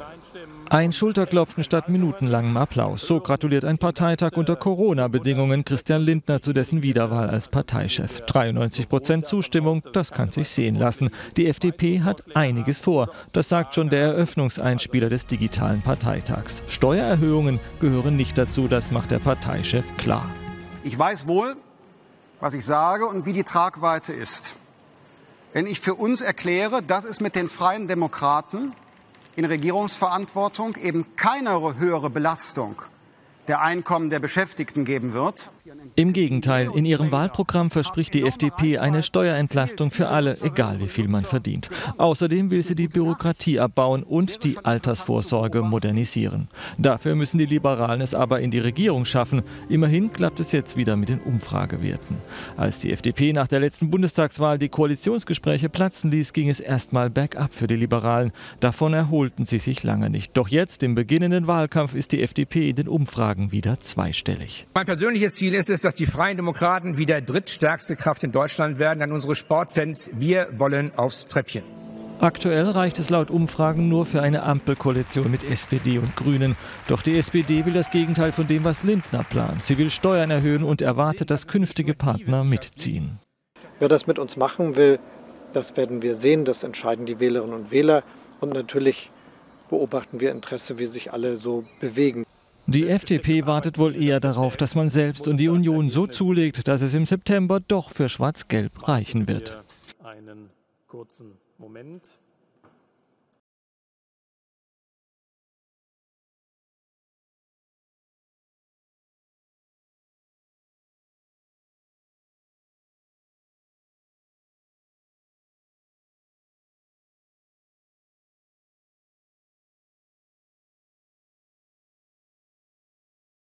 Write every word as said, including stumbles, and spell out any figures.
Ein Schulterklopfen statt minutenlangem Applaus. So gratuliert ein Parteitag unter Corona-Bedingungen Christian Lindner zu dessen Wiederwahl als Parteichef. dreiundneunzig Prozent Zustimmung, das kann sich sehen lassen. Die F D P hat einiges vor. Das sagt schon der Eröffnungseinspieler des digitalen Parteitags. Steuererhöhungen gehören nicht dazu, das macht der Parteichef klar. Ich weiß wohl, was ich sage und wie die Tragweite ist. Wenn ich für uns erkläre, dass es mit den Freien Demokraten in Regierungsverantwortung eben keine höhere Belastung der Einkommen der Beschäftigten geben wird. Im Gegenteil, in ihrem Wahlprogramm verspricht die F D P eine Steuerentlastung für alle, egal wie viel man verdient. Außerdem will sie die Bürokratie abbauen und die Altersvorsorge modernisieren. Dafür müssen die Liberalen es aber in die Regierung schaffen. Immerhin klappt es jetzt wieder mit den Umfragewerten. Als die F D P nach der letzten Bundestagswahl die Koalitionsgespräche platzen ließ, ging es erstmal bergab für die Liberalen. Davon erholten sie sich lange nicht. Doch jetzt, im beginnenden Wahlkampf, ist die F D P in den Umfragen wieder zweistellig. Mein persönliches Ziel ist es, dass die Freien Demokraten wieder drittstärkste Kraft in Deutschland werden. An unsere Sportfans, wir wollen aufs Treppchen. Aktuell reicht es laut Umfragen nur für eine Ampelkoalition mit S P D und Grünen. Doch die S P D will das Gegenteil von dem, was Lindner plant. Sie will Steuern erhöhen und erwartet, dass künftige Partner mitziehen. Wer das mit uns machen will, das werden wir sehen. Das entscheiden die Wählerinnen und Wähler. Und natürlich beobachten wir Interesse, wie sich alle so bewegen. Die F D P wartet wohl eher darauf, dass man selbst und die Union so zulegt, dass es im September doch für Schwarz-Gelb reichen wird. Einen kurzen Moment.